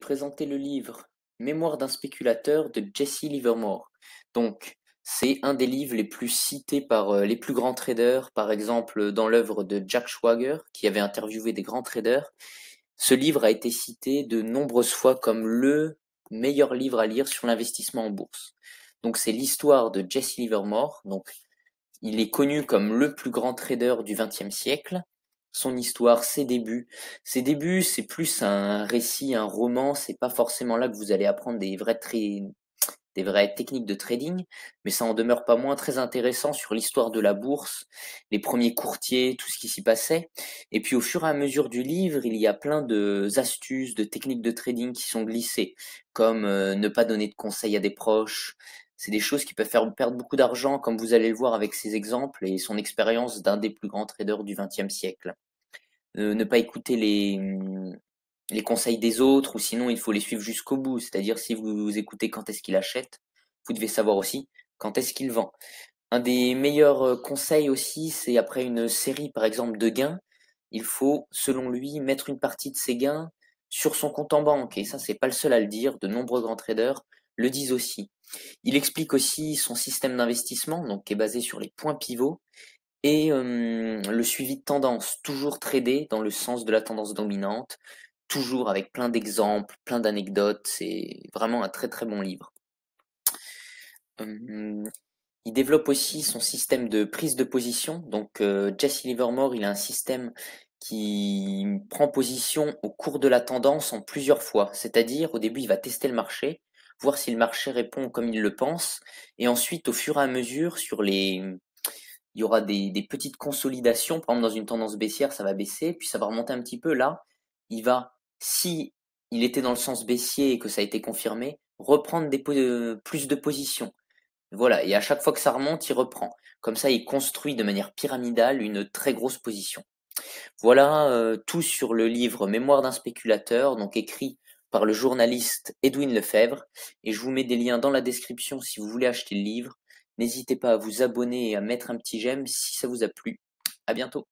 Présenter le livre Mémoires d'un spéculateur de Jesse Livermore. Donc, c'est un des livres les plus cités par les plus grands traders, par exemple dans l'œuvre de Jack Schwager, qui avait interviewé des grands traders. Ce livre a été cité de nombreuses fois comme le meilleur livre à lire sur l'investissement en bourse. Donc, c'est l'histoire de Jesse Livermore. Donc, il est connu comme le plus grand trader du XXe siècle. Son histoire, ses débuts. Ses débuts, c'est plus un récit, un roman. C'est pas forcément là que vous allez apprendre des vraies techniques de trading, mais ça en demeure pas moins très intéressant sur l'histoire de la bourse, les premiers courtiers, tout ce qui s'y passait. Et puis au fur et à mesure du livre, il y a plein de astuces, de techniques de trading qui sont glissées, comme ne pas donner de conseils à des proches. C'est des choses qui peuvent faire perdre beaucoup d'argent, comme vous allez le voir avec ses exemples et son expérience d'un des plus grands traders du XXe siècle. Ne pas écouter les conseils des autres, ou sinon il faut les suivre jusqu'au bout. C'est-à-dire si vous écoutez quand est-ce qu'il achète, vous devez savoir aussi quand est-ce qu'il vend. Un des meilleurs conseils aussi, c'est après une série par exemple de gains, il faut, selon lui, mettre une partie de ses gains sur son compte en banque. Et ça, c'est pas le seul à le dire, de nombreux grands traders le disent aussi. Il explique aussi son système d'investissement, donc qui est basé sur les points pivots, et le suivi de tendance, toujours trader dans le sens de la tendance dominante, toujours avec plein d'exemples, plein d'anecdotes. C'est vraiment un très très bon livre. Hem, il développe aussi son système de prise de position. Donc Jesse Livermore, il a un système qui prend position au cours de la tendance en plusieurs fois. C'est-à-dire, au début, il va tester le marché, voir si le marché répond comme il le pense, et ensuite, au fur et à mesure, il y aura des petites consolidations. Par exemple, dans une tendance baissière, ça va baisser, puis ça va remonter un petit peu. Là, il va, si il était dans le sens baissier et que ça a été confirmé, reprendre plus de positions. Voilà, et à chaque fois que ça remonte, il reprend. Comme ça, il construit de manière pyramidale une très grosse position. Voilà tout sur le livre Mémoire d'un spéculateur, donc écrit par le journaliste Edwin Lefebvre. Et je vous mets des liens dans la description si vous voulez acheter le livre. N'hésitez pas à vous abonner et à mettre un petit j'aime si ça vous a plu. À bientôt.